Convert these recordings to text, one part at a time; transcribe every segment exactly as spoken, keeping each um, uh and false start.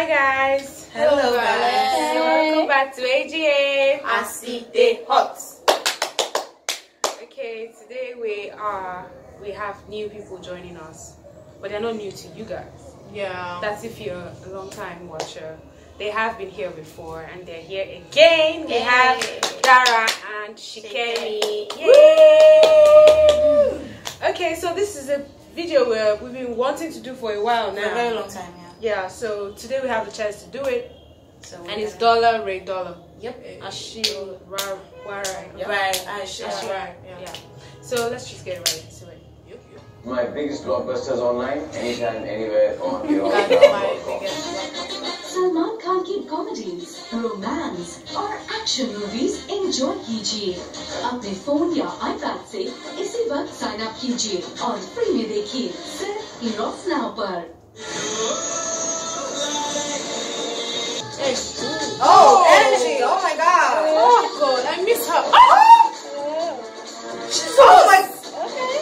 Hi guys. Hello, Hello guys. Hey. Welcome back to A G A. I see they hot. Okay, today we are we have new people joining us, but they're not new to you guys. Yeah. That's if you're a long time watcher. They have been here before and they're here again. We have Dara and Shikemi. Yay! Okay, so this is a video where we've been wanting to do for a while now. For a very long time, yeah. Yeah, so today we have the chance to do it. So and it's Dola Re Dola. Yep. Aishwarya Rai. Yep. Right. Aishwarya Rai. Yeah. yeah. So let's just get right into it. Yep, yep. My biggest blockbusters online, anytime, anywhere on your Salman Khan की comedies, romance और action movies enjoy कीजिए अपने phone या iPad से इसी वक्त sign up कीजिए और फ्री में देखिए सिर्फ इनॉक्स नाउ पर। Oh, energy! Oh my god! Oh god, I miss her. Oh! She's so like. Okay.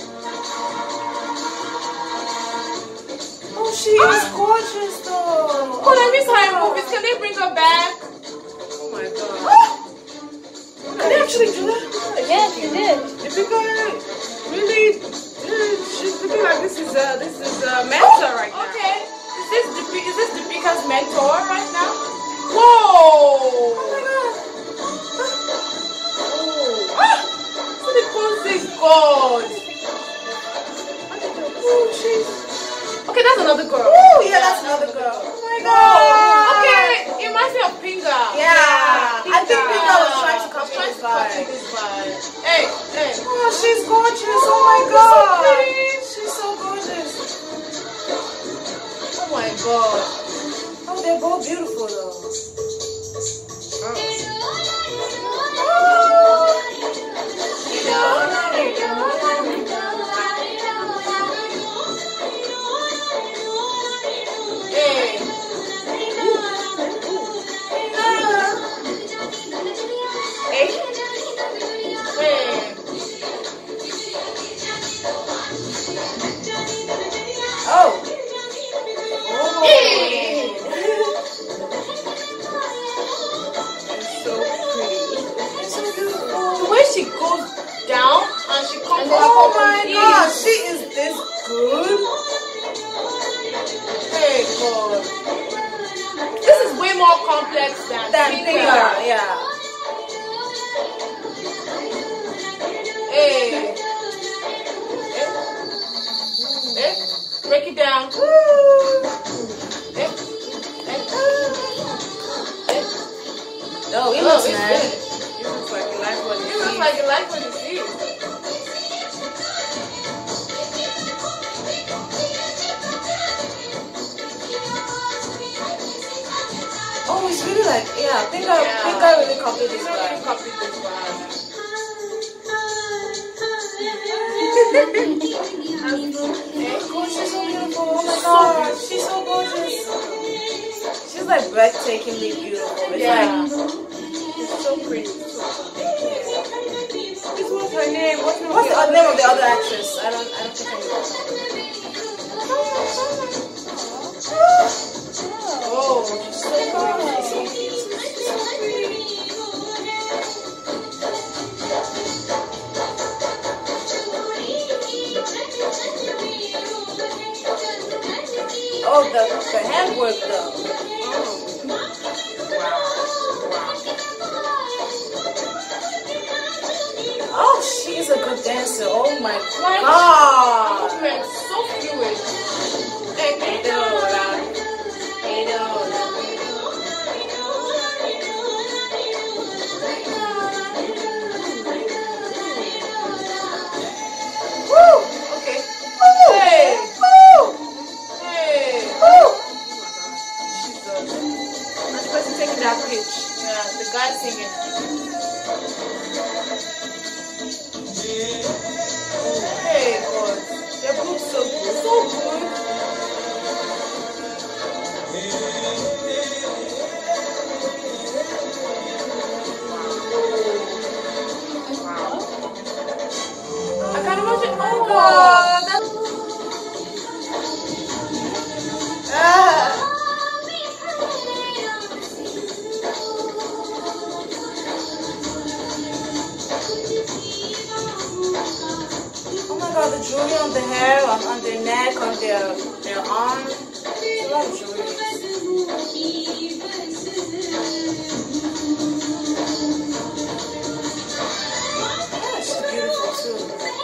Oh, she is gorgeous though. God, I miss her in movies. Can they bring her back? Oh my god. Can they actually do that? Yes, they did. Deepika, really, she's looking like this is a this is a mentor right now. Okay. Is this Deepika, is this Deepika's mentor right now? Whoa! Oh my god. Oh. Ah! So the pose is God. Oh, she's. Okay, that's another girl. Oh yeah, that's another girl. Oh my god. Okay, it reminds me of Pinga. Yeah. I think Pinga was trying to copy trying this to copy vibe. this vibe. Hey, hey. Oh, she's gorgeous. Oh my god. So pretty. She's so gorgeous. Oh my god. Oh, they're both beautiful though. She goes down and she comes oh up. Oh my god, she is this good. Hey god. This is way more complex than Than Pinga, yeah. Hey. Hey. Hey. Break it down. Hey. Hey. Hey. Oh, it Oh, looks it's nice. good. It looks like you like what you see. It looks like you like what you see. Oh, it's really like, yeah, Pinga, Yeah. Pinga really copied this Pinga really vibe. copied this vibe. Oh, she's so beautiful. Oh my god, she's so gorgeous. She's like breathtakingly beautiful. It's Yeah. like, It's so pretty. This was her name. What's, the, what's the other name of the other actress? I don't, I don't think I know. Oh, she's so pretty. Oh, the, the handwork though. Oh, she's a good dancer. Oh my Like, god. movement so fluid. Hey, hey, Dola. Hey, Dola. Woo! Okay. Woo! Hey. Woo! Hey. Woo! She's uh, that's the person taking that pitch. Yeah, the guy singing. Hey, God. They look so good. So good. about the jewelry on the hair, on, on their neck, on their their arm. It's a lot of jewelry. Yeah, she's beautiful too.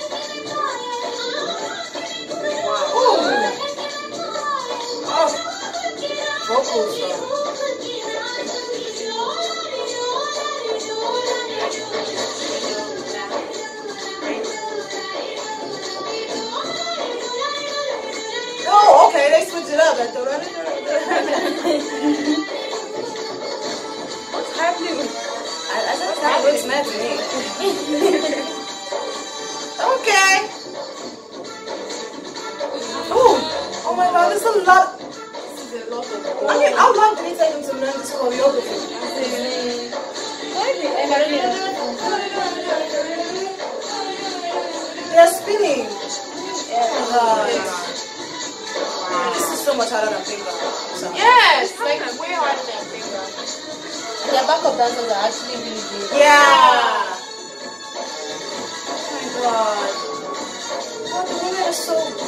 Wow. Ooh. Oh, vocals though. Oh, okay, they switch it up. Like, what's happening? I, I think that looks mad to me. Okay. Oh, oh my God, there's a lot. I mean, how long did it take them to learn this choreography? They're spinning. Yeah. Uh, This is so much harder than finger. So. Yes, like way harder than finger. Their backup dancers are actually really good. Yeah. Oh my God. Oh, the women are so good.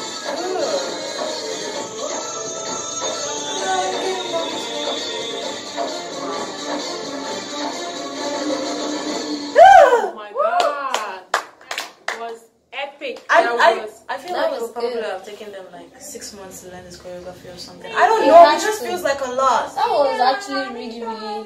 Oh my God. It was epic. I, That I, was I feel that like it was would probably good. have taken them like six months to learn this choreography or something. I don't It know, it has just to. feels like a lot. That was actually really, really.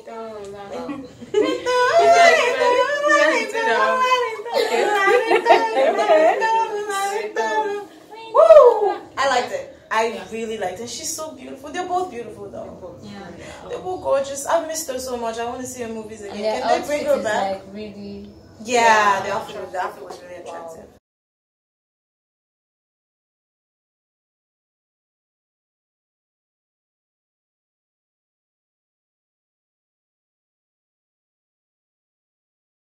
Woo! I liked it. I really liked it. She's so beautiful. They're both beautiful though. Yeah. They're both gorgeous. I've missed her so much. I want to see her movies And again. their Can they bring outfit her is back? like really. Yeah, the outfit, the outfit was really attractive.